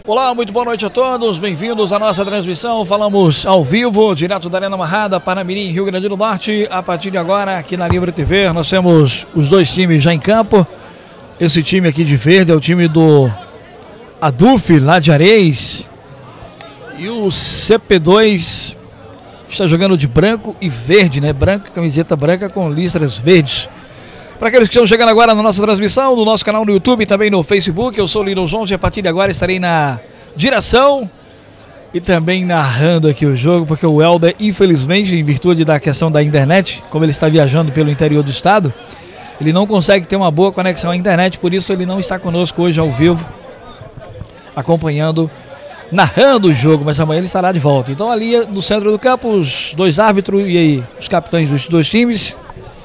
Olá, muito boa noite a todos, bem-vindos à nossa transmissão. Falamos ao vivo, direto da Arena Amarrada, Paramirim, Rio Grande do Norte. A partir de agora, aqui na Livre TV, nós temos os dois times já em campo. Esse time aqui de verde é o time do Aduf, lá de Areis. E o CP2 está jogando de branco e verde, né? Branca, camiseta branca com listras verdes. Para aqueles que estão chegando agora na nossa transmissão, no nosso canal no YouTube e também no Facebook, eu sou o Lino Jones e a partir de agora estarei na direção e também narrando aqui o jogo, porque o Helder, infelizmente, em virtude da questão da internet, como ele está viajando pelo interior do estado, ele não consegue ter uma boa conexão à internet, por isso ele não está conosco hoje ao vivo, acompanhando, narrando o jogo, mas amanhã ele estará de volta. Então ali no centro do campo, os dois árbitros e aí os capitães dos dois times.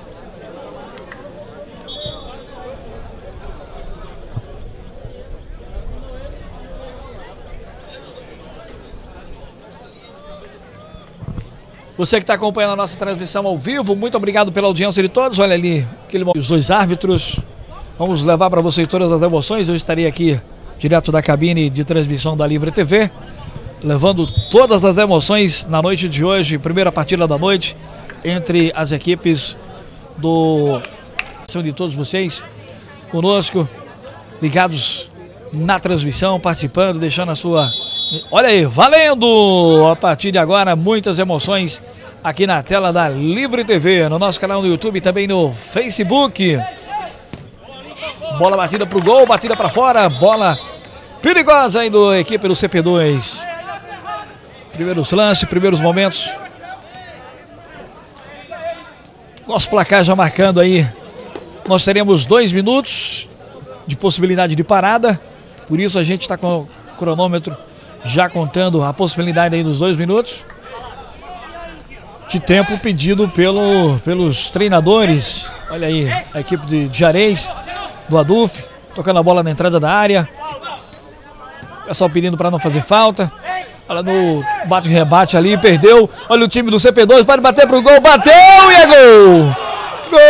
Você que está acompanhando a nossa transmissão ao vivo, muito obrigado pela audiência de todos. Olha ali, os dois árbitros. Vamos levar para vocês todas as emoções. Eu estarei aqui, direto da cabine de transmissão da Livre TV, levando todas as emoções na noite de hoje. Primeira partida da noite, entre as equipes de todos vocês, conosco, ligados na transmissão, participando, deixando a sua... Olha aí, valendo! A partir de agora, muitas emoções aqui na tela da Livre TV, no nosso canal no YouTube e também no Facebook. Bola batida pro gol, batida para fora, bola perigosa aí da equipe do CP2. Primeiros lances, primeiros momentos. Nosso placar já marcando aí. Nós teremos 2 minutos de possibilidade de parada, por isso a gente está com o cronômetro já contando a possibilidade aí dos 2 minutos de tempo pedido pelos treinadores. Olha aí, a equipe de Areis, do Aduf, tocando a bola na entrada da área. Pessoal pedindo para não fazer falta. Olha no bate-rebate ali, perdeu. Olha o time do CP2, pode bater pro gol, bateu e é gol! Gol!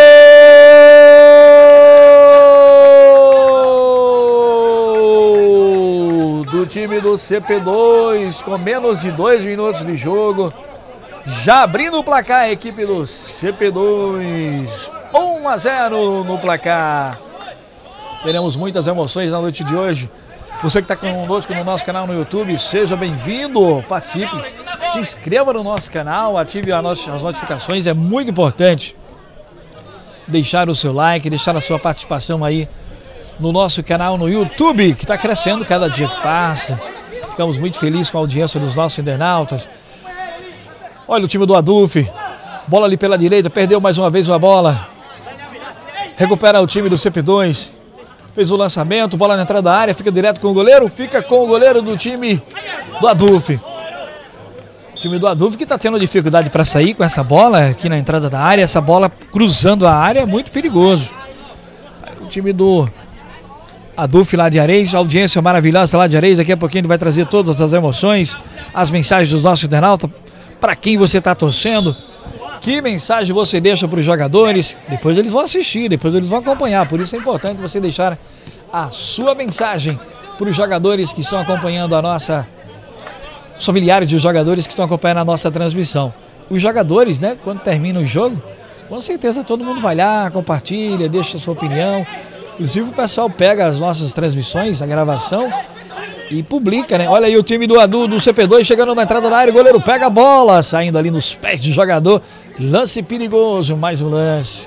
Do time do CP2, com menos de 2 minutos de jogo, já abrindo o placar a equipe do CP2, 1-0 no placar. Teremos muitas emoções na noite de hoje. Você que está conosco no nosso canal no YouTube, seja bem-vindo, participe, se inscreva no nosso canal, ative as notificações, é muito importante deixar o seu like, deixar a sua participação aí no nosso canal no YouTube, que está crescendo cada dia que passa. Ficamos muito felizes com a audiência dos nossos internautas. Olha o time do Aduf, bola ali pela direita, perdeu mais uma vez a bola. Recupera o time do CP2, fez o lançamento, bola na entrada da área, fica direto com o goleiro, fica com o goleiro do time do Aduf. O time do Aduf que está tendo dificuldade para sair com essa bola aqui na entrada da área, essa bola cruzando a área é muito perigoso. O time do Aduf lá de Areis, audiência maravilhosa lá de Areis, daqui a pouquinho ele vai trazer todas as emoções, as mensagens dos nossos internautas, para quem você está torcendo, que mensagem você deixa para os jogadores, depois eles vão assistir, depois eles vão acompanhar, por isso é importante você deixar a sua mensagem para os jogadores que estão acompanhando a nossa, os familiares dos jogadores que estão acompanhando a nossa transmissão. Os jogadores, né, quando termina o jogo, com certeza todo mundo vai lá, compartilha, deixa a sua opinião. Inclusive o pessoal pega as nossas transmissões, a gravação e publica, né? Olha aí o time do CP2 chegando na entrada da área, o goleiro pega a bola, saindo ali nos pés do jogador. Lance perigoso, mais um lance.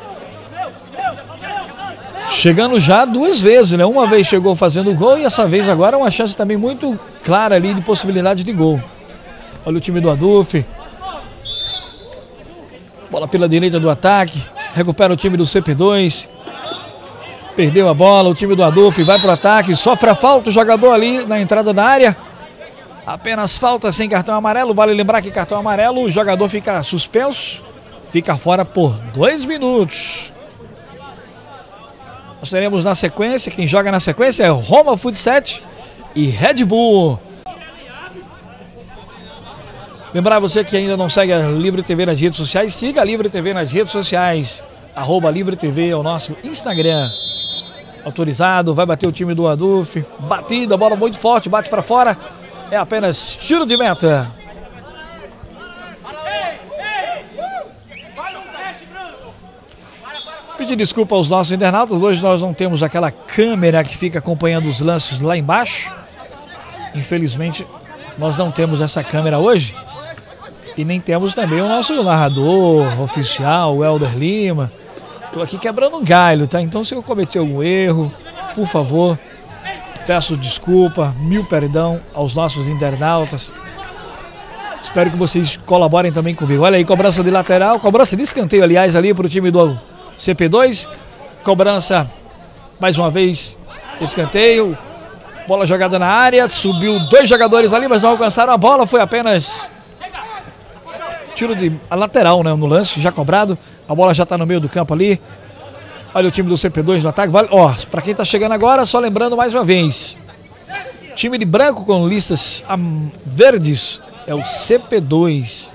Chegando já 2 vezes, né? Uma vez chegou fazendo gol e essa vez agora uma chance também muito clara ali de possibilidade de gol. Olha o time do Aduf. Bola pela direita do ataque, recupera o time do CP2. Perdeu a bola, o time do Aduf vai para o ataque, sofre a falta, o jogador ali na entrada da área. Apenas falta sem cartão amarelo, vale lembrar que cartão amarelo, o jogador fica suspenso, fica fora por 2 minutos. Nós teremos na sequência, quem joga na sequência é Roma Futset e Red Bull. Lembrar você que ainda não segue a Livre TV nas redes sociais, siga a Livre TV nas redes sociais, @Livre TV é o nosso Instagram. autorizado, vai bater o time do Aduf. Batida, bola muito forte, bate para fora. É apenas tiro de meta. Pedir desculpa aos nossos internautas, hoje nós não temos aquela câmera que fica acompanhando os lances lá embaixo. Infelizmente, nós não temos essa câmera hoje. E nem temos também o nosso narrador oficial, o Helder Lima. Estou aqui quebrando um galho, tá? Então se eu cometer algum erro, por favor, peço desculpa, mil perdão aos nossos internautas. Espero que vocês colaborem também comigo. Olha aí, cobrança de lateral, cobrança de escanteio, aliás, ali para o time do CP2. Cobrança, mais uma vez, escanteio. Bola jogada na área, subiu 2 jogadores ali, mas não alcançaram a bola. Foi apenas tiro de a lateral, né, no lance, já cobrado. A bola já está no meio do campo ali. Olha o time do CP2 no ataque. Vale, ó, para quem está chegando agora, só lembrando mais uma vez. Time de branco com listas verdes é o CP2.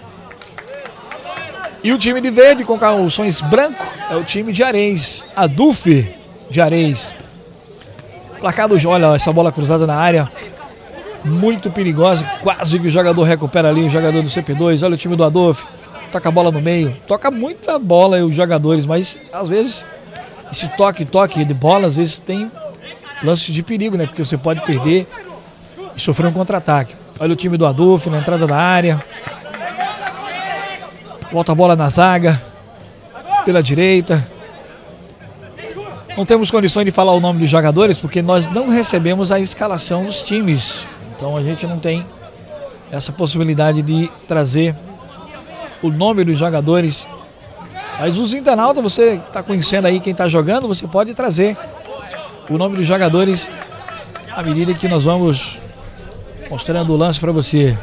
E o time de verde com calções branco é o time de Areis, Aduf de Areis. Placar do jogo, olha essa bola cruzada na área, muito perigosa, quase que o jogador recupera ali, o jogador do CP2. Olha o time do Aduf, toca a bola no meio, toca muita bola os jogadores, mas às vezes esse toque de bola, às vezes tem lance de perigo, né? Porque você pode perder e sofrer um contra-ataque. Olha o time do Aduf na entrada da área. Volta a bola na zaga, pela direita. Não temos condições de falar o nome dos jogadores, porque nós não recebemos a escalação dos times. Então a gente não tem essa possibilidade de trazer o nome dos jogadores. Mas os internautas, você está conhecendo aí quem está jogando, você pode trazer o nome dos jogadores à medida que nós vamos mostrando o lance para você.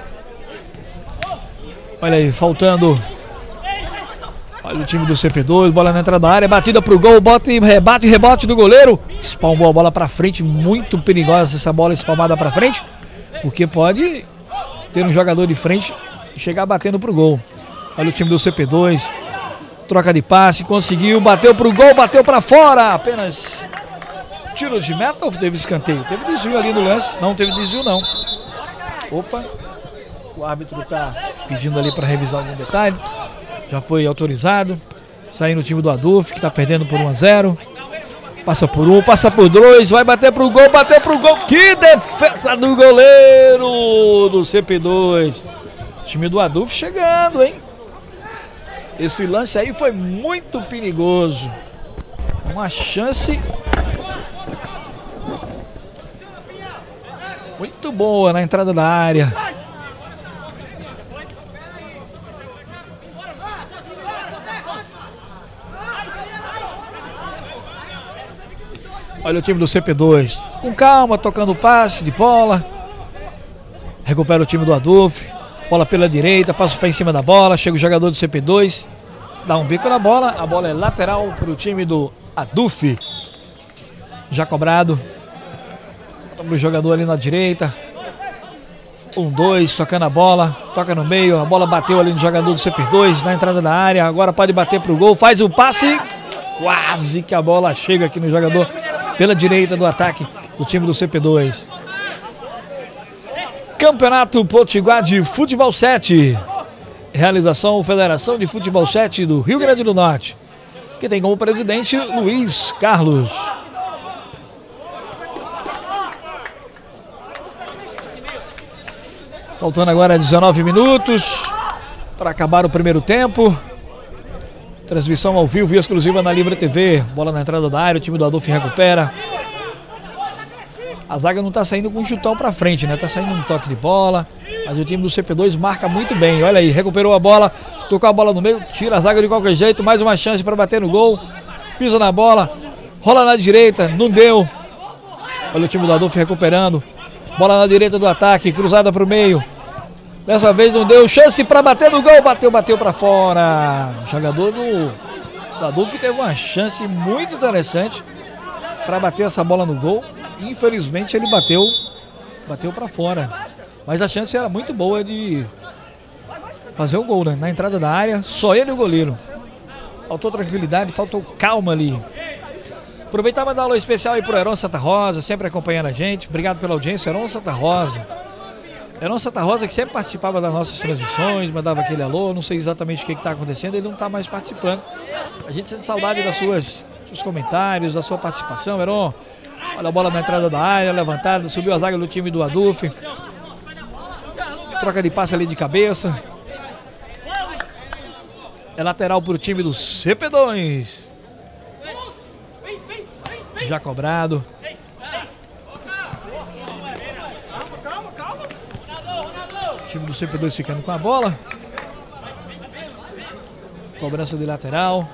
Olha aí, faltando. Olha o time do CP2, bola na entrada da área, batida pro gol, rebote do goleiro. Espalmou a bola para frente, muito perigosa essa bola espalmada para frente, porque pode ter um jogador de frente e chegar batendo pro gol. Olha o time do CP2, troca de passe, conseguiu, bateu pro gol, bateu para fora. Apenas tiro de meta ou teve escanteio? Teve desvio ali no lance, não teve desvio não. Opa, o árbitro tá pedindo ali para revisar algum detalhe. Já foi autorizado. Saindo o time do Aduf, que está perdendo por 1-0. Passa por 1, passa por 2. Vai bater pro gol, bateu pro gol. Que defesa do goleiro do CP2. Time do Aduf chegando, hein? Esse lance aí foi muito perigoso. Uma chance muito boa na entrada da área. Olha o time do CP2, com calma, tocando passe de bola. Recupera o time do Aduf. Bola pela direita, passa para em cima da bola. Chega o jogador do CP2, dá um bico na bola. A bola é lateral para o time do Aduf. Já cobrado. O jogador ali na direita. 1-2, tocando a bola. Toca no meio, a bola bateu ali no jogador do CP2, na entrada da área. Agora pode bater para o gol, faz o passe. Quase que a bola chega aqui no jogador pela direita do ataque do time do CP2. Campeonato Potiguar de Futebol 7. Realização Federação de Futebol 7 do Rio Grande do Norte, que tem como presidente Luiz Carlos. Faltando agora 19 minutos para acabar o primeiro tempo. Transmissão ao vivo e exclusiva na Livre TV. Bola na entrada da área, o time do Adolfo recupera. A zaga não está saindo com um chutão para frente, né? Tá saindo um toque de bola, mas o time do CP2 marca muito bem. Olha aí, recuperou a bola, tocou a bola no meio, tira a zaga de qualquer jeito, mais uma chance para bater no gol. Pisa na bola, rola na direita, não deu. Olha o time do Adolfo recuperando. Bola na direita do ataque, cruzada para o meio. Dessa vez não deu chance para bater no gol, bateu para fora. O jogador do Adolfo teve uma chance muito interessante para bater essa bola no gol. Infelizmente ele bateu para fora. Mas a chance era muito boa de fazer o gol, né? Na entrada da área, só ele e o goleiro. Faltou tranquilidade, faltou calma ali. Aproveitar e mandar um alô especial aí pro Heron Santa Rosa, sempre acompanhando a gente. Obrigado pela audiência, Heron Santa Rosa. Heron Santa Rosa que sempre participava das nossas transmissões, mandava aquele alô, não sei exatamente o que está acontecendo, ele não está mais participando. A gente sente saudade das seus comentários, da sua participação, Heron. Olha a bola na entrada da área, levantada, subiu a zaga do time do Aduf. Troca de passe ali de cabeça. É lateral para o time do CP2. Já cobrado. O time do CP2 ficando com a bola. Cobrança de lateral.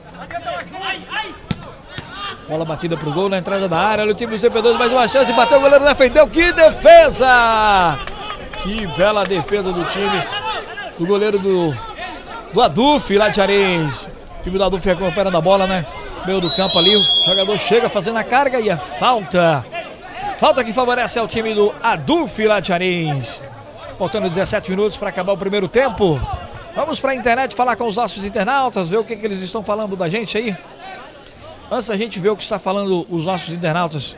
Bola batida pro gol na entrada da área. Olha o time do CP2, mais uma chance. Bateu, o goleiro defendeu. Que defesa! Que bela defesa do time. Do goleiro do Aduf lá de Areias. O time do Aduf recuperando a bola, né? Meio do campo ali, o jogador chega fazendo a carga e é falta. Falta que favorece ao time do Aduf lá de Areias. Faltando 17 minutos para acabar o primeiro tempo. Vamos para a internet falar com os nossos internautas, ver o que eles estão falando da gente aí. Antes da gente ver o que está falando os nossos internautas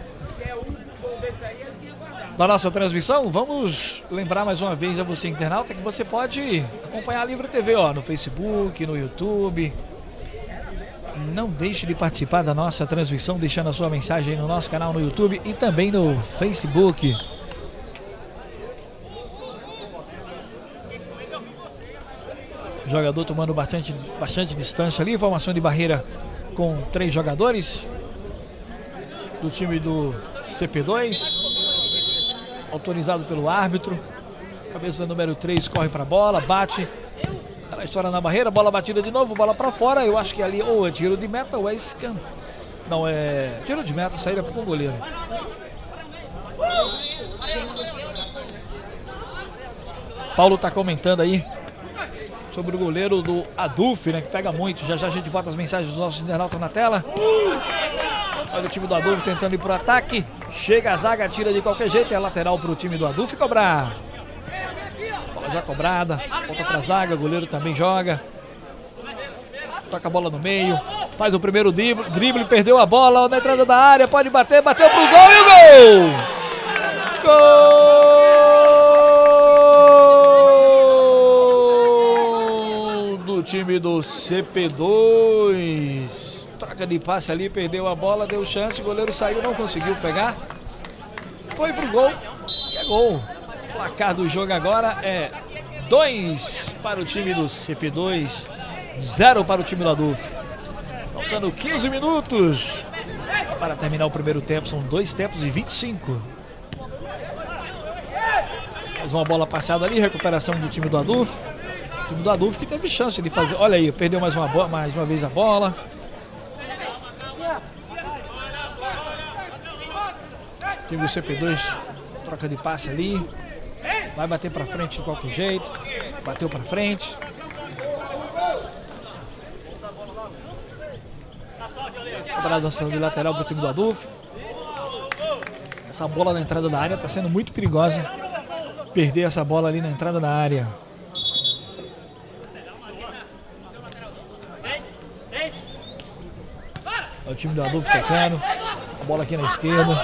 da nossa transmissão, vamos lembrar mais uma vez a você, internauta, que você pode acompanhar a Livre TV, ó, no Facebook, no YouTube. Não deixe de participar da nossa transmissão, deixando a sua mensagem no nosso canal no YouTube e também no Facebook. Jogador tomando bastante distância ali, formação de barreira com 3 jogadores do time do CP2, autorizado pelo árbitro. Cabeça número 3 corre para a bola, bate. Ela estoura na barreira, bola batida de novo, bola para fora. Eu acho que ali ou é tiro de meta ou é escanteio. Não, é tiro de meta, saída para o goleiro. Paulo está comentando aí sobre o goleiro do Aduf, né, que pega muito. Já já a gente bota as mensagens dos nossos internautas na tela. Olha o time do Aduf tentando ir pro ataque. Chega a zaga, tira de qualquer jeito. É lateral pro time do Aduf cobrar. Bola já cobrada. Volta pra zaga, o goleiro também joga. Toca a bola no meio. Faz o primeiro drible, perdeu a bola na entrada da área. Pode bater, bateu pro gol e o gol! Gol do time do CP2. Troca de passe ali, perdeu a bola, deu chance, o goleiro saiu, não conseguiu pegar. Foi pro gol e é gol. O placar do jogo agora é 2 para o time do CP2, 0 para o time do Aduf. Faltando 15 minutos para terminar o primeiro tempo, são 2 tempos e 25. Mais uma bola passada ali, recuperação do time do Aduf. O time do Aduf que teve chance de fazer, olha aí, perdeu mais uma vez a bola. O time do CP2 troca de passe ali. Vai bater pra frente de qualquer jeito. Bateu pra frente. Cobrança de lateral pro time do Aduf. Essa bola na entrada da área tá sendo muito perigosa. Perder essa bola ali na entrada da área. O time do Aduf tocando. A bola aqui na esquerda.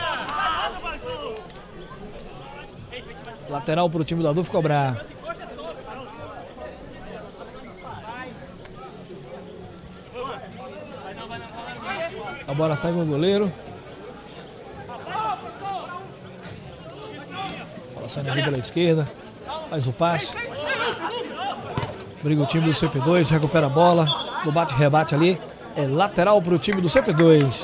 Lateral para o time do Aduf cobrar. A bola sai com o goleiro. Bola sai aqui pela esquerda. Faz o passe. Briga o time do CP2, recupera a bola. No bate-rebate ali. É lateral para o time do CP2.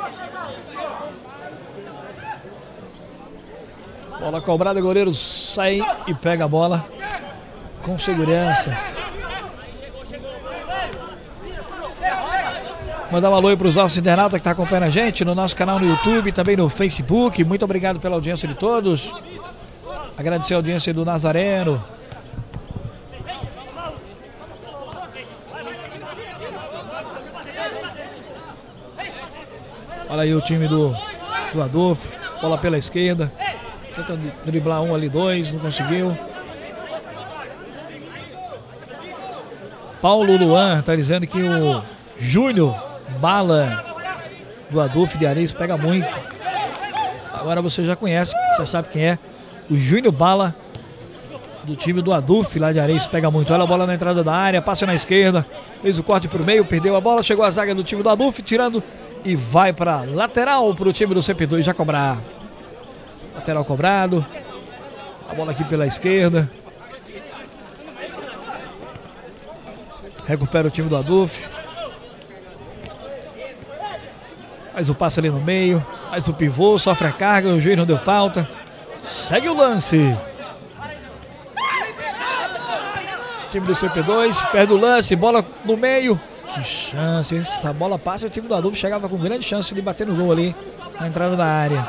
Bola cobrada, goleiro sai e pega a bola com segurança. Mandar um alô para os nossos internautas que estão acompanhando a gente no nosso canal no YouTube, também no Facebook. Muito obrigado pela audiência de todos. Agradecer a audiência do Nazareno. Olha aí o time do Adolfo. Bola pela esquerda. Tenta driblar um ali, 2, não conseguiu. Paulo Luan está dizendo que o Júnior Bala do Adolfo de Areias pega muito. Agora você já conhece, você sabe quem é. O Júnior Bala, do time do Adolfo lá de Areias, pega muito. Olha a bola na entrada da área, passa na esquerda, fez o corte pro meio, perdeu a bola, chegou a zaga do time do Adolfo, tirando e vai para lateral pro time do CP2 já cobrar. Lateral cobrado. A bola aqui pela esquerda. Recupera o time do Adolfo. Faz o passe ali no meio. Faz o pivô, sofre a carga, o juiz não deu falta. Segue o lance. Time do CP2, perde o lance, bola no meio. Que chance, essa bola passa e o time do Adolfo chegava com grande chance de bater no gol ali, na entrada da área.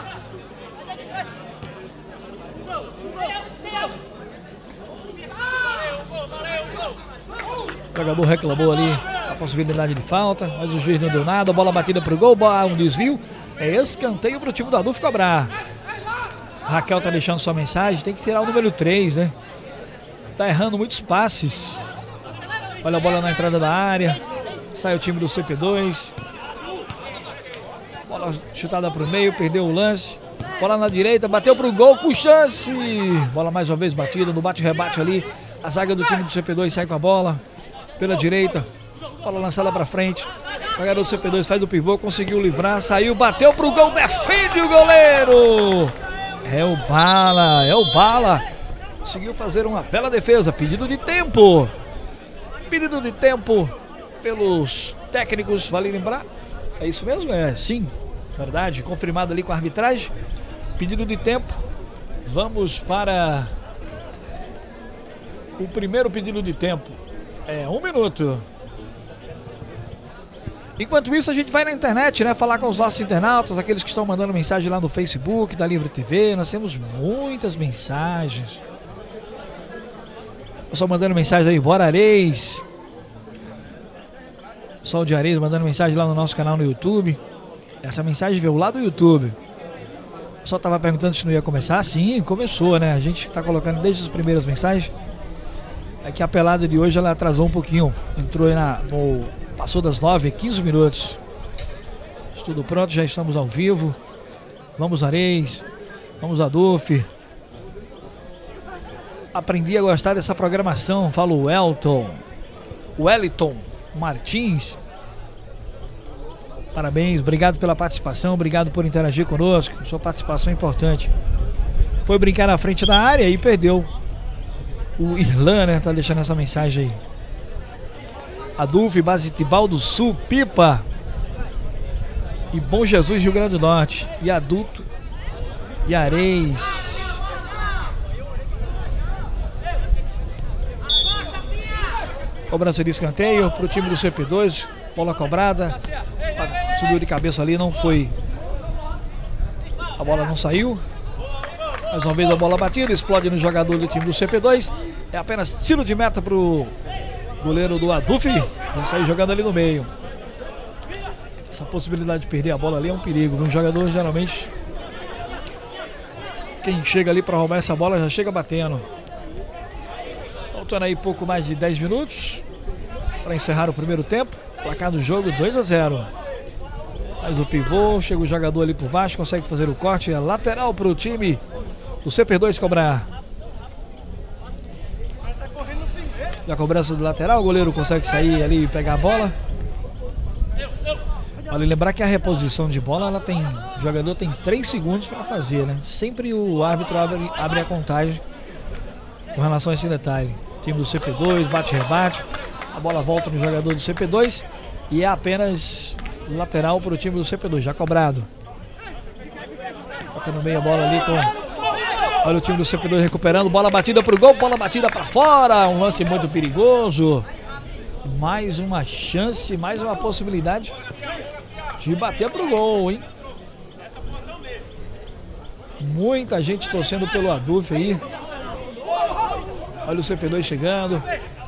O jogador reclamou ali a possibilidade de falta, mas o juiz não deu nada, bola batida pro gol, um desvio, é escanteio pro time do Adolfo cobrar. Raquel tá deixando sua mensagem, tem que tirar o número 3, né? Tá errando muitos passes. Olha a bola na entrada da área. Sai o time do CP2. Bola chutada pro meio, perdeu o lance. Bola na direita, bateu pro gol com chance. Bola mais uma vez batida, no bate-rebate ali. A zaga do time do CP2 sai com a bola. Pela direita. Bola lançada pra frente. O jogador do CP2 faz do pivô, conseguiu livrar, saiu, bateu pro gol, defende o goleiro. É o Bala. Conseguiu fazer uma bela defesa. Pedido de tempo. Pedido de tempo pelos técnicos, vale lembrar. É isso mesmo? É, sim. Verdade. Confirmado ali com a arbitragem. Pedido de tempo. Vamos para o primeiro pedido de tempo. É 1 minuto. Enquanto isso, a gente vai na internet, né? Falar com os nossos internautas, aqueles que estão mandando mensagem lá no Facebook da Livre TV. Nós temos muitas mensagens. Pessoal mandando mensagem aí, bora Areias. Pessoal de Areias mandando mensagem lá no nosso canal no YouTube. Essa mensagem veio lá do YouTube. O pessoal tava perguntando se não ia começar. Sim, começou, né? A gente tá colocando desde as primeiras mensagens. É que a pelada de hoje ela atrasou um pouquinho. Entrou aí passou das 9, 15 minutos. Tudo pronto, já estamos ao vivo. Vamos Areias. Vamos Adolfo. Aprendi a gostar dessa programação, fala o Wellington Martins. Parabéns, obrigado pela participação, obrigado por interagir conosco. Sua participação é importante. Foi brincar na frente da área e perdeu. O Irlan, né, tá deixando essa mensagem aí. Adolfo, Basitibal do Sul, Pipa e Bom Jesus, Rio Grande do Norte. E Adulto e Areias. Cobrança de escanteio para o time do CP2. Bola cobrada. Subiu de cabeça ali, não foi. A bola não saiu. Mais uma vez a bola batida, explode no jogador do time do CP2. É apenas tiro de meta para o goleiro do Adolfo. Já saiu jogando ali no meio. Essa possibilidade de perder a bola ali é um perigo. Um jogador geralmente, quem chega ali para roubar essa bola já chega batendo. Faltando aí pouco mais de 10 minutos para encerrar o primeiro tempo. Placar do jogo 2-0. Faz o pivô, chega o jogador ali por baixo, consegue fazer o corte. É lateral para o time do CP2 cobrar. E a cobrança do lateral, o goleiro consegue sair ali e pegar a bola. Vale lembrar que a reposição de bola, o jogador tem 3 segundos para fazer, né? Sempre o árbitro abre a contagem com relação a esse detalhe. Time do CP2, bate-rebate. A bola volta no jogador do CP2 e é apenas lateral para o time do CP2, já cobrado. Toca no meio a bola ali com... Olha o time do CP2 recuperando, bola batida para o gol, bola batida para fora. Um lance muito perigoso. Mais uma chance, mais uma possibilidade de bater para o gol, hein? Muita gente torcendo pelo Adolfo aí. Olha o CP2 chegando.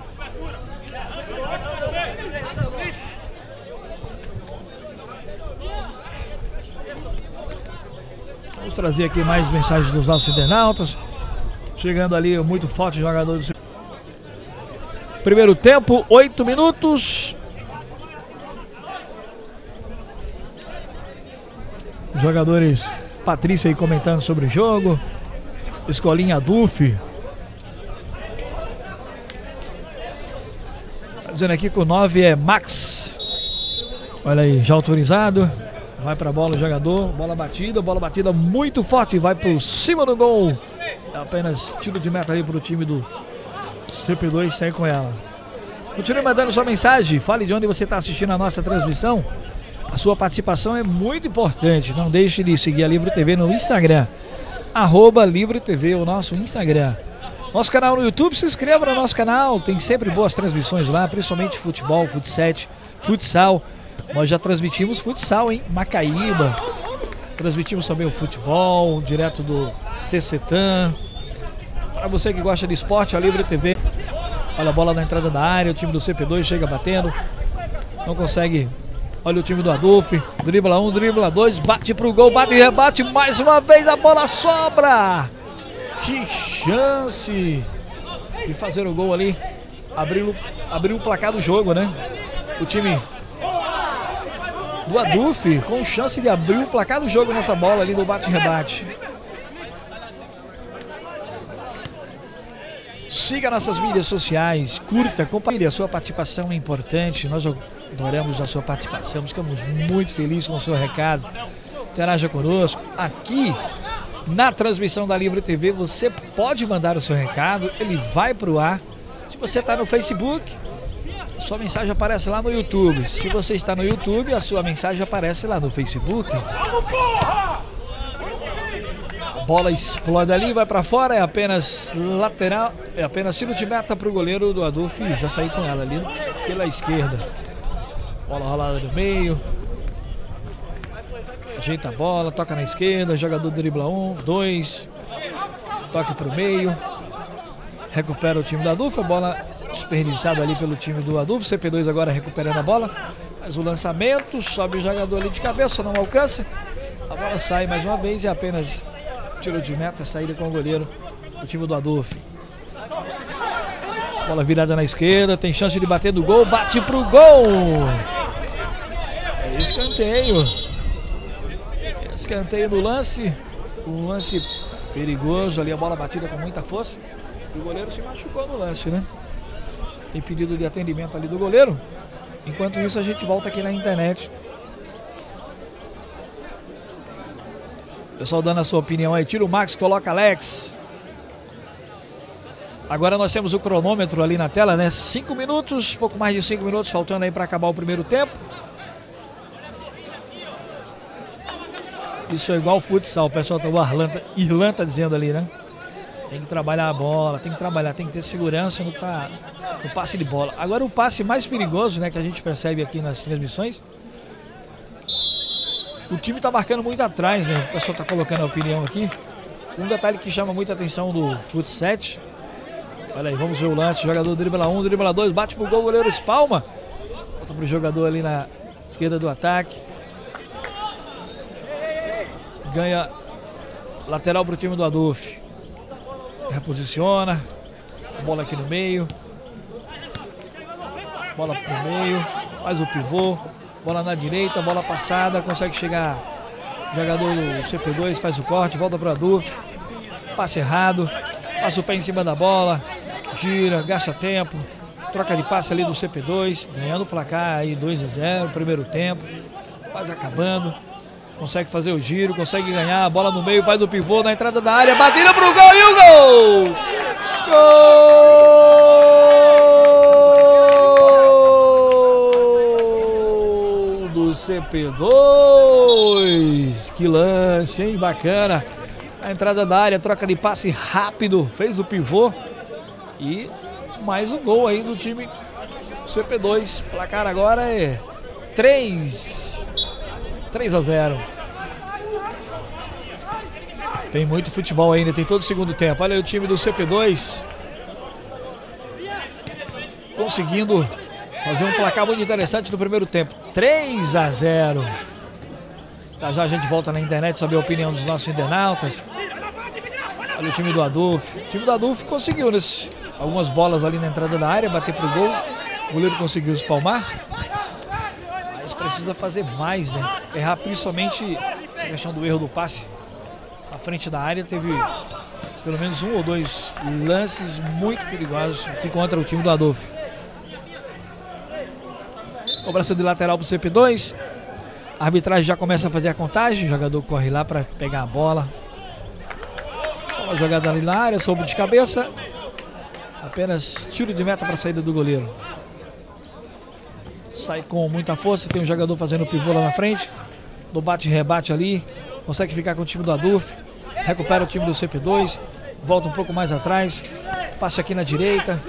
Vamos trazer aqui mais mensagens dos nossos internautas. Chegando ali muito forte o jogador do CP2. Primeiro tempo, 8 minutos. Os jogadores, Patrícia aí comentando sobre o jogo. Escolinha Aduf. Tá dizendo aqui que o 9 é Max. Olha aí, já autorizado. Vai pra bola o jogador. Bola batida muito forte. Vai por cima do gol. É apenas tiro de meta ali pro time do CP2. Sai com ela. Continue mandando sua mensagem. Fale de onde você está assistindo a nossa transmissão. A sua participação é muito importante. Não deixe de seguir a Livre TV no Instagram. @Livre TV, o nosso Instagram. Nosso canal no YouTube, se inscreva no nosso canal. Tem sempre boas transmissões lá, principalmente futebol, futsal. Nós já transmitimos futsal em Macaíba. Transmitimos também o futebol, direto do CCTAN. Para você que gosta de esporte, a Livre TV. Olha a bola na entrada da área, o time do CP2 chega batendo. Não consegue. Olha o time do Adolfo. Dribla 1, dribla 2, bate pro gol, bate e rebate. Mais uma vez a bola sobra. Que chance de fazer o gol ali. Abriu o placar do jogo, né? O time do Adolfo com chance de abrir o placar do jogo nessa bola ali do bate e rebate. Siga nossas mídias sociais, curta, compartilhe, a sua participação é importante. Nós adoramos a sua participação, ficamos muito felizes com o seu recado. Interaja conosco. Aqui na transmissão da Livre TV você pode mandar o seu recado, ele vai para o ar. Se você está no Facebook, a sua mensagem aparece lá no YouTube. Se você está no YouTube, a sua mensagem aparece lá no Facebook. A bola explode ali, vai para fora, é apenas lateral, é apenas tiro de meta para o goleiro do Adolfo. Já saí com ela ali pela esquerda. Bola rolada no meio. Ajeita a bola, toca na esquerda, jogador dribla 1, 2. Toque para o meio. Recupera o time do Adolfo, a bola desperdiçada ali pelo time do Adolfo. CP2 agora recuperando a bola. Faz o lançamento, sobe o jogador ali de cabeça, não alcança. A bola sai mais uma vez e apenas tiro de meta, saída com o goleiro do time do Adolfo. Bola virada na esquerda, tem chance de bater do gol, bate pro gol. É escanteio. Escanteio do lance. Um lance perigoso ali, a bola batida com muita força. E o goleiro se machucou no lance, né? Tem pedido de atendimento ali do goleiro. Enquanto isso a gente volta aqui na internet. Pessoal dando a sua opinião aí. Tira o Max, coloca Alex. Agora nós temos o cronômetro ali na tela, né? 5 minutos, pouco mais de 5 minutos faltando aí para acabar o primeiro tempo. Isso é igual futsal, o pessoal tá, Irlan tá dizendo ali, né? Tem que trabalhar a bola, tem que trabalhar, tem que ter segurança no passe de bola. Agora o passe mais perigoso, né, que a gente percebe aqui nas transmissões. O time tá marcando muito atrás, né? O pessoal tá colocando a opinião aqui. Um detalhe que chama muita atenção do futsal. Olha aí, vamos ver o lance. Jogador dribla 1, dribla 2, bate pro gol, o goleiro espalma. Volta pro jogador ali na esquerda do ataque. Ganha lateral pro time do Adolfo. Reposiciona. Bola aqui no meio. Bola pro meio. Faz o pivô. Bola na direita, bola passada, consegue chegar. Jogador do CP2 faz o corte, volta para o Adolfo. Passe errado, passa o pé em cima da bola, gira, gasta tempo. Troca de passe ali do CP2, ganhando o placar aí 2-0, primeiro tempo, quase acabando. Consegue fazer o giro, consegue ganhar, a bola no meio, faz o pivô na entrada da área, batida pro gol e o gol! Gol do CP2! Que lance, hein? Bacana. A entrada da área, troca de passe rápido, fez o pivô e mais um gol aí do time CP2. Placar agora é 3-0. Tem muito futebol ainda, tem todo o segundo tempo. Olha aí o time do CP2 conseguindo fazer um placar muito interessante no primeiro tempo. 3-0. Já a gente volta na internet saber a opinião dos nossos internautas. Olha o time do Adolfo. O time do Adolfo conseguiu algumas bolas ali na entrada da área, bater pro gol. O goleiro conseguiu espalmar. Mas precisa fazer mais, né? Errar principalmente questão do erro do passe à frente da área, teve pelo menos 1 ou 2 lances muito perigosos aqui contra o time do Adolfo. Cobrança de lateral para o CP2. A arbitragem já começa a fazer a contagem. O jogador corre lá para pegar a bola. Bola jogada ali na área, soube de cabeça. Apenas tiro de meta para a saída do goleiro. Sai com muita força. Tem um jogador fazendo pivô lá na frente. Do bate e rebate ali. Consegue ficar com o time do Adolfo. Recupera o time do CP2. Volta um pouco mais atrás. Passa aqui na direita.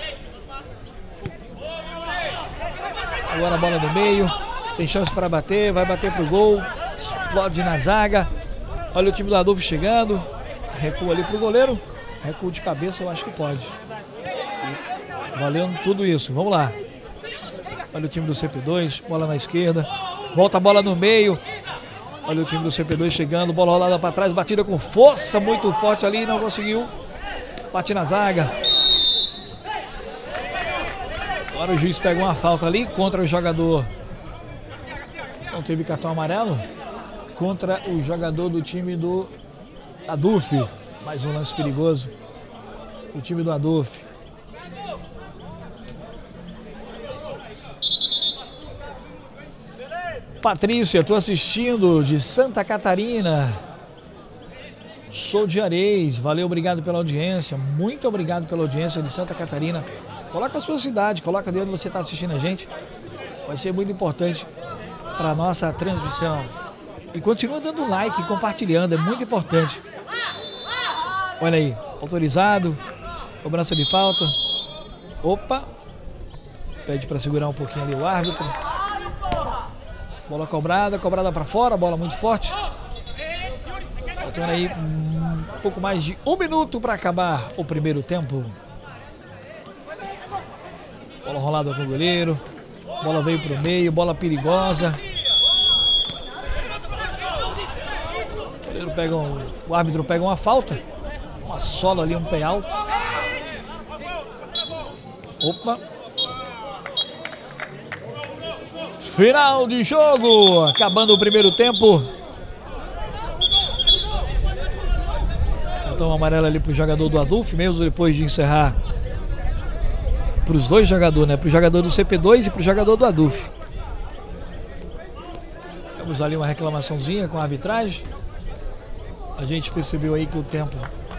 Agora a bola do meio. Tem chance para bater. Vai bater pro gol. Explode na zaga. Olha o time do Adolfo chegando. Recua ali pro goleiro. Recuo de cabeça, eu acho que pode. Valendo tudo isso. Vamos lá. Olha o time do CP2. Bola na esquerda. Volta a bola no meio. Olha o time do CP2 chegando. Bola rolada para trás. Batida com força muito forte ali. Não conseguiu. Bate na zaga. Agora o juiz pega uma falta ali contra o jogador. Não teve cartão amarelo. Contra o jogador do time do Adolfo. Mais um lance perigoso. O time do Adolfo. Patrícia, estou assistindo de Santa Catarina. Sou de Areis. Valeu, obrigado pela audiência. Muito obrigado pela audiência de Santa Catarina. Coloca a sua cidade, coloca de onde você está assistindo a gente. Vai ser muito importante para a nossa transmissão. E continua dando like, compartilhando, é muito importante. Olha aí, autorizado. Cobrança de falta. Opa. Pede para segurar um pouquinho ali o árbitro. Bola cobrada para fora, bola muito forte. Faltando aí um pouco mais de 1 minuto para acabar o primeiro tempo. Bola rolada com o goleiro. Bola veio para o meio, bola perigosa. O goleiro o árbitro pega uma falta. Uma sola ali, um pé alto. Opa. Final de jogo. Acabando o primeiro tempo. Cartão amarelo ali pro jogador do Adolfo, mesmo depois de encerrar. Para os dois jogadores, né? Para o jogador do CP2 e para o jogador do Adolfo. Temos ali uma reclamaçãozinha com a arbitragem. A gente percebeu aí que o tempo...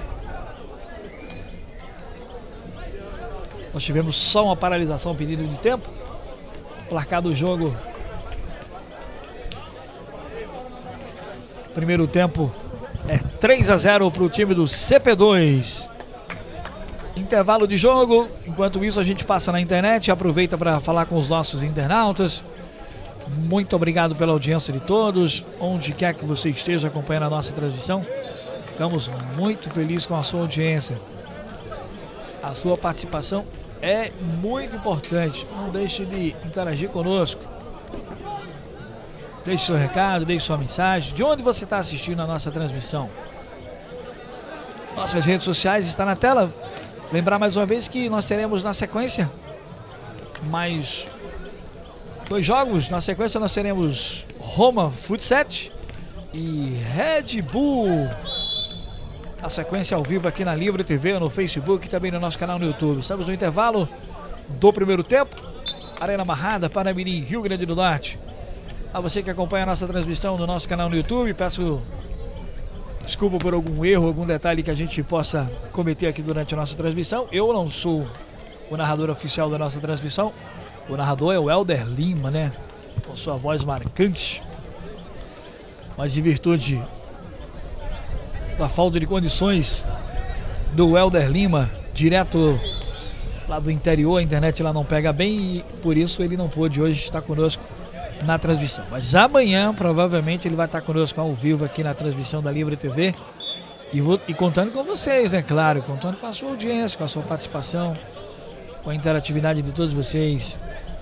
Nós tivemos só uma paralisação, pedido de tempo. Placar do jogo. Primeiro tempo é 3-0 para o time do CP2. Intervalo de jogo. Enquanto isso a gente passa na internet. Aproveita para falar com os nossos internautas. Muito obrigado pela audiência de todos. Onde quer que você esteja acompanhando a nossa transmissão, ficamos muito felizes com a sua audiência. A sua participação é muito importante. Não deixe de interagir conosco. Deixe seu recado, deixe sua mensagem. De onde você está assistindo a nossa transmissão? Nossas redes sociais estão na tela. Lembrar mais uma vez que nós teremos na sequência mais 2 jogos. Na sequência nós teremos Roma Futsal e Red Bull. A sequência ao vivo aqui na Livre TV, no Facebook e também no nosso canal no YouTube. Estamos no intervalo do primeiro tempo. Arena Amarrada, Paramirim, Rio Grande do Norte. A você que acompanha a nossa transmissão no nosso canal no YouTube, peço desculpa por algum erro, algum detalhe que a gente possa cometer aqui durante a nossa transmissão. Eu não sou o narrador oficial da nossa transmissão. O narrador é o Helder Lima, né? Com sua voz marcante. Mas em virtude da falta de condições do Helder Lima, direto lá do interior, a internet lá não pega bem e por isso ele não pôde hoje estar conosco na transmissão. Mas amanhã provavelmente ele vai estar conosco ao vivo aqui na transmissão da Livre TV e contando com vocês, né? Claro, contando com a sua audiência, com a sua participação, com a interatividade de todos vocês.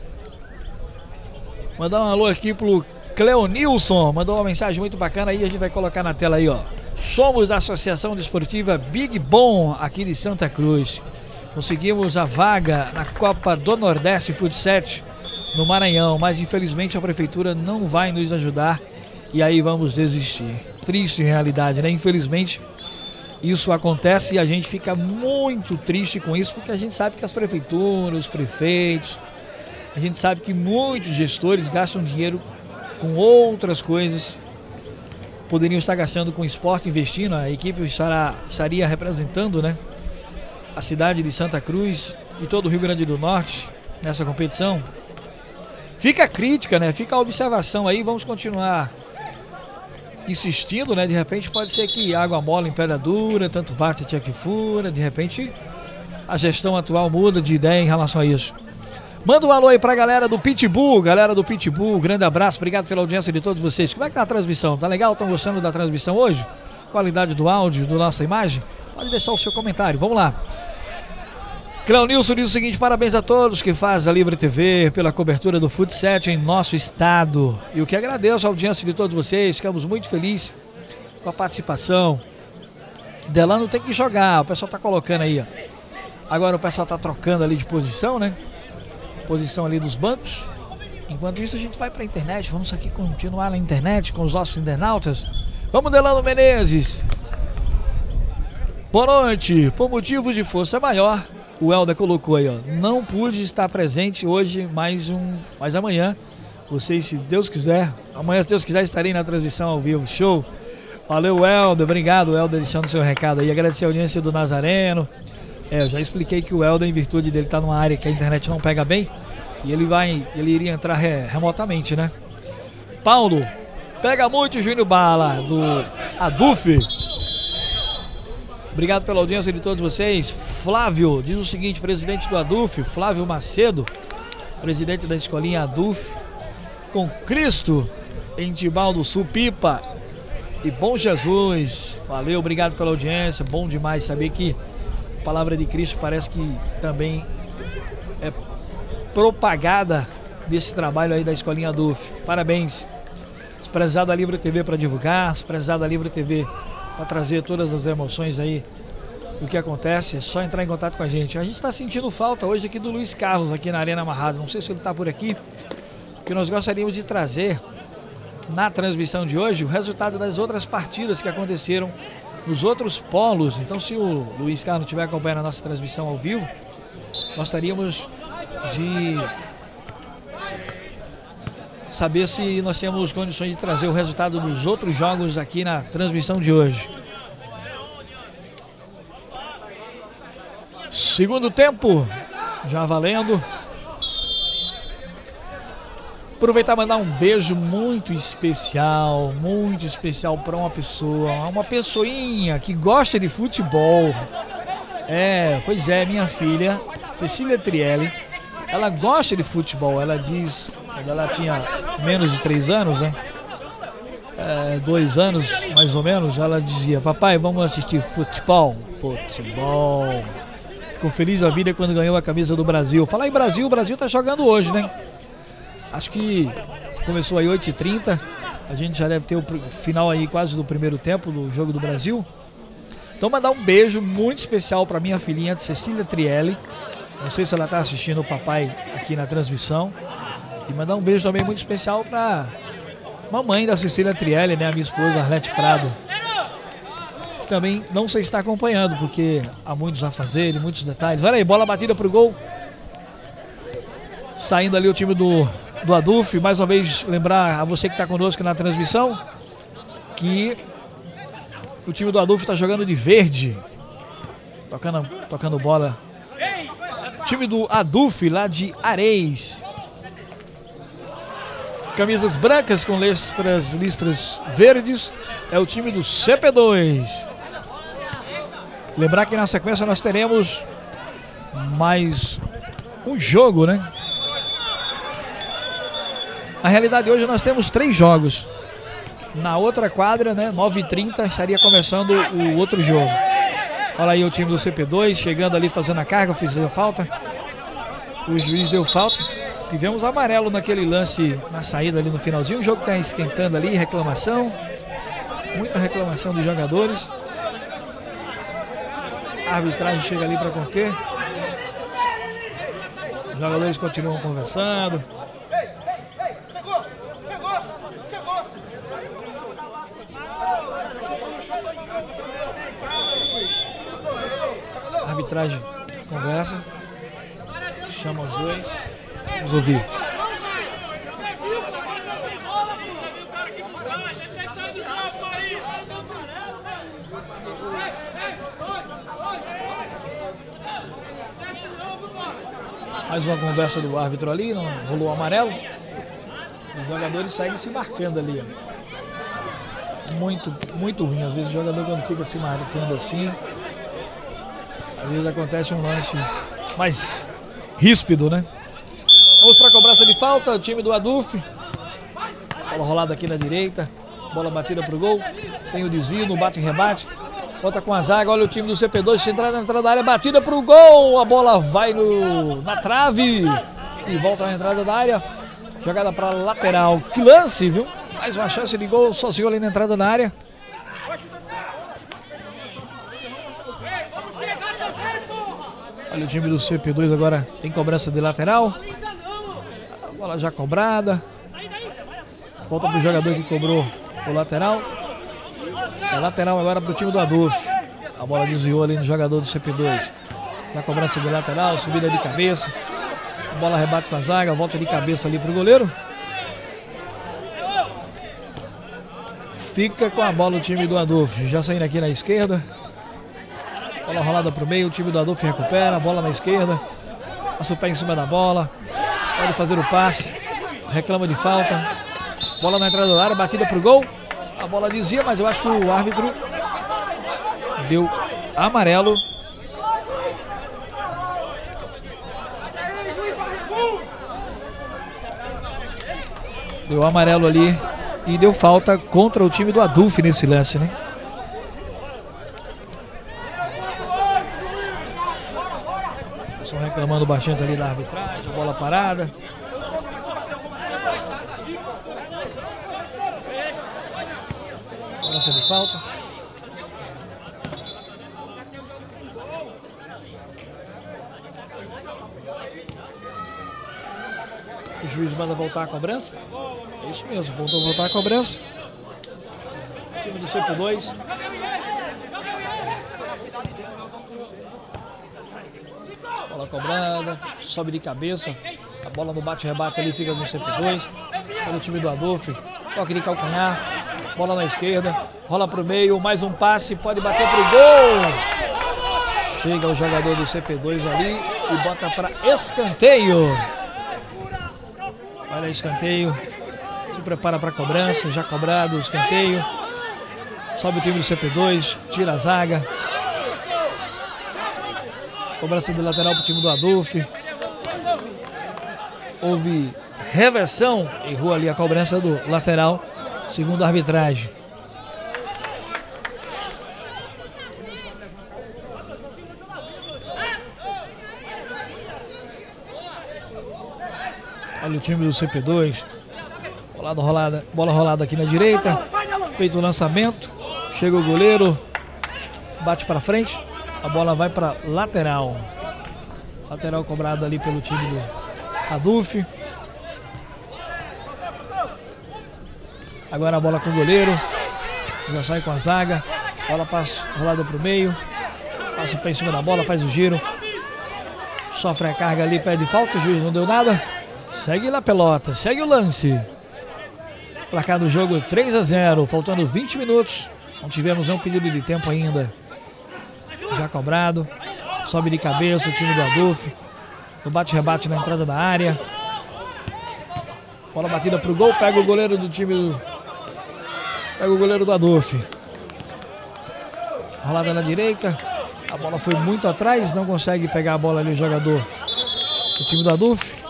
Mandar um alô aqui pro Cleonilson, mandou uma mensagem muito bacana aí, a gente vai colocar na tela aí, ó. Somos da Associação Desportiva Big Bom aqui de Santa Cruz. Conseguimos a vaga na Copa do Nordeste Futsal no Maranhão, mas infelizmente a prefeitura não vai nos ajudar e aí vamos desistir. Triste realidade, né? Infelizmente, isso acontece e a gente fica muito triste com isso, porque a gente sabe que as prefeituras, os prefeitos, a gente sabe que muitos gestores gastam dinheiro com outras coisas, poderiam estar gastando com esporte, investindo, a equipe estaria representando, né, a cidade de Santa Cruz e todo o Rio Grande do Norte nessa competição. Fica a crítica, né? Fica a observação aí, vamos continuar insistindo, né? De repente pode ser que água mola em pedra dura, tanto bate até que fura, de repente a gestão atual muda de ideia em relação a isso. Manda um alô aí pra galera do Pitbull, grande abraço, obrigado pela audiência de todos vocês. Como é que tá a transmissão? Tá legal? Estão gostando da transmissão hoje? Qualidade do áudio, da nossa imagem? Pode deixar o seu comentário, vamos lá. Cleonilson diz o seguinte: parabéns a todos que fazem a Livre TV pela cobertura do futsal em nosso estado. E o que agradeço a audiência de todos vocês, ficamos muito felizes com a participação. Delano tem que jogar, o pessoal tá colocando aí, ó. Agora o pessoal tá trocando ali de posição, né? Posição ali dos bancos. Enquanto isso a gente vai pra internet, vamos aqui continuar na internet com os nossos internautas. Vamos, Delano Menezes. Boa noite. Por motivos de força maior, o Helder colocou aí, ó: não pude estar presente hoje, mas amanhã, vocês, se Deus quiser, amanhã, se Deus quiser, estarei na transmissão ao vivo. Show! Valeu, Helder, obrigado, Helder, deixando seu recado aí. Agradecer a audiência do Nazareno. Eu já expliquei que o Helder, em virtude dele estar numa área que a internet não pega bem, e ele iria entrar remotamente, né? Paulo, pega muito o Júnior Bala, do Aduf. Obrigado pela audiência de todos vocês. Flávio diz o seguinte: presidente do Aduf, Flávio Macedo, presidente da escolinha Aduf, com Cristo em Tibau do Sul, Pipa e Bom Jesus. Valeu, obrigado pela audiência. Bom demais saber que a palavra de Cristo parece que também é propagada desse trabalho aí da escolinha Aduf. Parabéns. Se precisar da Livre TV para divulgar, se precisar da Livre TV para trazer todas as emoções aí do que acontece, é só entrar em contato com a gente. A gente está sentindo falta hoje aqui do Luiz Carlos, aqui na Arena Amarrado. Não sei se ele está por aqui, porque nós gostaríamos de trazer na transmissão de hoje o resultado das outras partidas que aconteceram nos outros polos. Então, se o Luiz Carlos estiver acompanhando a nossa transmissão ao vivo, gostaríamos de saber se nós temos condições de trazer o resultado dos outros jogos aqui na transmissão de hoje. Segundo tempo, já valendo. Aproveitar e mandar um beijo muito especial para uma pessoinha que gosta de futebol. Pois é, minha filha, Cecília Trielli, ela gosta de futebol. Ela diz, quando ela tinha menos de 3 anos, né? 2 anos mais ou menos, ela dizia: papai, vamos assistir futebol. Ficou feliz da vida quando ganhou a camisa do Brasil. Falar em Brasil, o Brasil tá jogando hoje, né? Acho que começou aí 8h30. A gente já deve ter o final aí quase do primeiro tempo do jogo do Brasil. Então mandar um beijo muito especial para minha filhinha Cecília Trielli. Não sei se ela tá assistindo o papai aqui na transmissão. E mandar um beijo também muito especial para mamãe da Cecília Trielli, né? A minha esposa Arlete Prado, que também não sei se está acompanhando, porque há muitos a fazer e muitos detalhes. Olha aí, bola batida pro gol. Saindo ali o time do Aduf. Mais uma vez lembrar a você que está conosco na transmissão que o time do Aduf está jogando de verde, tocando bola. Time do Aduf lá de Areis, camisas brancas com listras verdes, é o time do CP2. Lembrar que na sequência nós teremos mais um jogo, né? Na realidade hoje nós temos 3 jogos. Na outra quadra, né, 9h30, estaria começando o outro jogo. Olha aí o time do CP2 chegando ali, fazendo a carga, fazendo falta. O juiz deu falta. Tivemos amarelo naquele lance na saída ali no finalzinho. O jogo está esquentando ali, reclamação. Muita reclamação dos jogadores. A arbitragem chega ali para conter. Os jogadores continuam conversando. A arbitragem conversa, chama os dois, vamos ouvir. Mais uma conversa do árbitro ali, não rolou amarelo. Os jogadores seguem se marcando ali, ó. Muito ruim. Às vezes o jogador, quando fica se marcando assim, às vezes acontece um lance mais ríspido, né? Vamos para a cobrança de falta, o time do Aduf. Bola rolada aqui na direita, bola batida para o gol. Tem o desvio no bate e rebate. Volta com a zaga, olha o time do CP2, centrado na entrada da área, batida para o gol. A bola vai na trave e volta na entrada da área. Jogada para lateral. Que lance, viu? Mais uma chance de gol, sozinho ali na entrada da área. Olha o time do CP2 agora tem cobrança de lateral. A bola já cobrada. Volta para o jogador que cobrou o lateral. É lateral agora para o time do Aduf. A bola desviou ali no jogador do CP2. Na cobrança de lateral, subida de cabeça. A bola rebate com a zaga, volta de cabeça ali para o goleiro. Fica com a bola o time do Aduf. Já saindo aqui na esquerda. Bola rolada para o meio, o time do Aduf recupera. A bola na esquerda. Passa o pé em cima da bola. Pode fazer o passe. Reclama de falta. Bola na entrada da área, batida para o gol. A bola dizia, mas eu acho que o árbitro deu amarelo. Deu amarelo ali e deu falta contra o time do Aduf nesse lance, né? Estão reclamando bastante ali da arbitragem, bola parada. Cobrança de falta. O juiz manda voltar a cobrança. É isso mesmo, voltou a voltar a cobrança. O time do CP2. Bola cobrada, sobe de cabeça. A bola no bate-rebate ali fica no CP2. Olha o time do Adolfo. Toque de calcanhar. Bola na esquerda. Rola para o meio. Mais um passe. Pode bater para o gol. Chega o jogador do CP2 ali e bota para escanteio. Olha escanteio. Se prepara para a cobrança. Já cobrado o escanteio. Sobe o time do CP2. Tira a zaga. Cobrança de lateral para o time do Adolfo. Houve reversão. Errou ali a cobrança do lateral, segundo a arbitragem. Olha o time do CP2. Bola rolada aqui na direita. Feito o lançamento. Chega o goleiro. Bate para frente. A bola vai para lateral. Lateral cobrado ali pelo time do Adolfo. Agora a bola com o goleiro. Já sai com a zaga. Bola passa rolada para o meio. Passa o pé em cima da bola, faz o giro. Sofre a carga ali, pede falta. O juiz não deu nada. Segue lá, pelota. Segue o lance. Placar do jogo 3-0. Faltando 20 minutos. Não tivemos um pedido de tempo ainda. Já cobrado. Sobe de cabeça o time do Adolfo. No bate-rebate na entrada da área. Bola batida para o gol. Pega o goleiro do time do... Pega o goleiro do Adolfo. Rolada na direita. A bola foi muito atrás. Não consegue pegar a bola ali o jogador do time do Adolfo.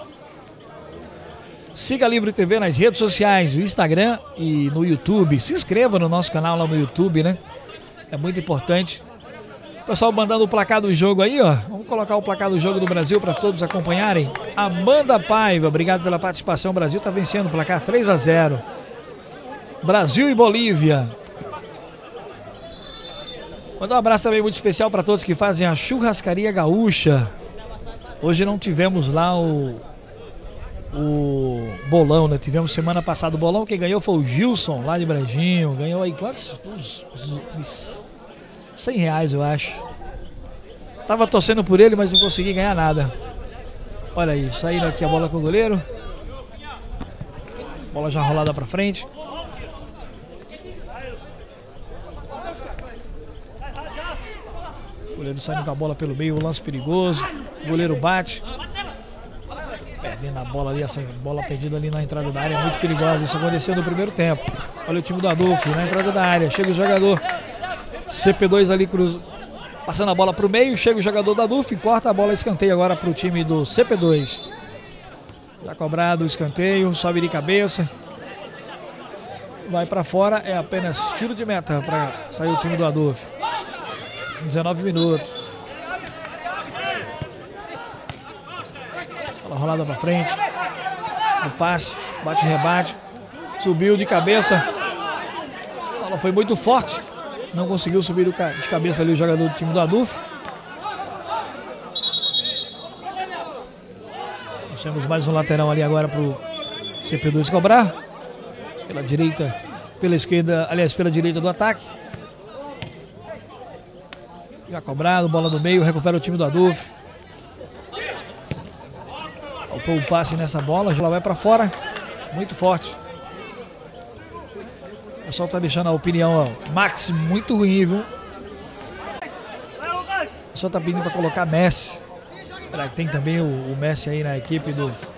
Siga a Livre TV nas redes sociais, no Instagram e no YouTube. Se inscreva no nosso canal lá no YouTube, né? É muito importante. O pessoal mandando o placar do jogo aí, ó. Vamos colocar o placar do jogo do Brasil para todos acompanharem. Amanda Paiva, obrigado pela participação. O Brasil está vencendo o placar 3-0. Brasil e Bolívia. Mandar um abraço também muito especial para todos que fazem a churrascaria gaúcha. Hoje não tivemos lá o bolão, né? Tivemos semana passada o bolão, quem ganhou foi o Gilson, lá de Brejinho. Ganhou aí quantos? Uns R$100, eu acho. Tava torcendo por ele, mas não consegui ganhar nada. Olha aí, saindo aqui a bola com o goleiro. Bola já rolada pra frente. O goleiro saindo com a bola pelo meio, lance perigoso. O goleiro bate. Perdendo a bola ali, essa bola perdida ali na entrada da área é muito perigosa. Isso aconteceu no primeiro tempo. Olha o time do Adolfo na entrada da área. Chega o jogador CP2 ali, passando a bola para o meio. Chega o jogador da Adolfo e corta a bola. Escanteio agora para o time do CP2. Já cobrado o escanteio, sobe de cabeça. Vai para fora, é apenas tiro de meta para sair o time do Adolfo. 19 minutos. Bola rolada para frente. O passe, bate e rebate. Subiu de cabeça. A bola foi muito forte. Não conseguiu subir de cabeça ali o jogador do time do Adolfo. Nós temos mais um lateral ali agora para o CP2 cobrar. Pela direita, pela esquerda, aliás, pela direita do ataque. Já cobrado, bola do meio, recupera o time do Adolfo. Faltou o passe nessa bola, já vai para fora. Muito forte. O pessoal tá deixando a opinião, ó, Max muito ruim, viu? O pessoal tá pedindo para colocar Messi. Tem também o Messi aí na equipe do